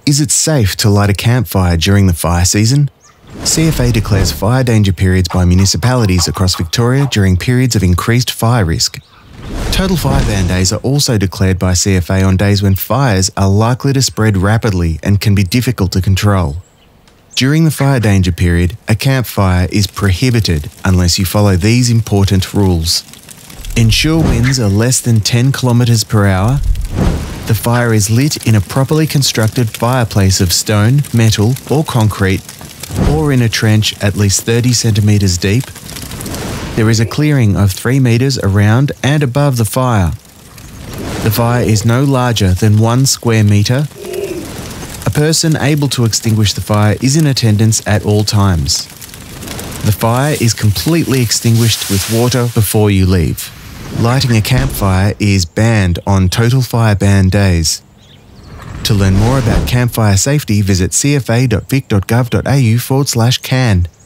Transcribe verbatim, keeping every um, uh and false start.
Is it safe to light a campfire during the fire season? C F A declares fire danger periods by municipalities across Victoria during periods of increased fire risk. Total fire ban days are also declared by C F A on days when fires are likely to spread rapidly and can be difficult to control. During the fire danger period, a campfire is prohibited unless you follow these important rules. Ensure winds are less than ten kilometres per hour. The fire is lit in a properly constructed fireplace of stone, metal or concrete, or in a trench at least thirty centimetres deep. There is a clearing of three metres around and above the fire. The fire is no larger than one square metre. A person able to extinguish the fire is in attendance at all times. The fire is completely extinguished with water before you leave. Lighting a campfire is banned on total fire ban days. To learn more about campfire safety, visit c f a dot vic dot gov dot a u forward slash can.